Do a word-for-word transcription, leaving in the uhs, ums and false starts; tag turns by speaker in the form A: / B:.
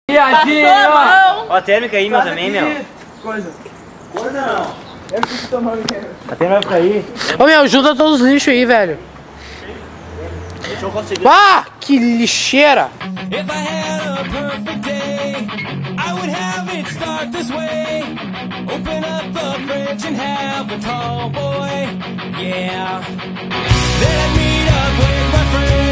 A: Viadinho!
B: Ó, a térmica aí, meu, também, meu.
A: Coisa. Coisa não. Eu preciso tomar o A térmica aí.
C: Ô, meu, ajuda todos os lixos aí, velho.
B: Deixa eu conseguir.
C: Ah, que lixeira.
D: If I had a perfect day, I would have it start this way. Open up the fridge and have a tall boy, yeah. Then I'd meet up with my friends.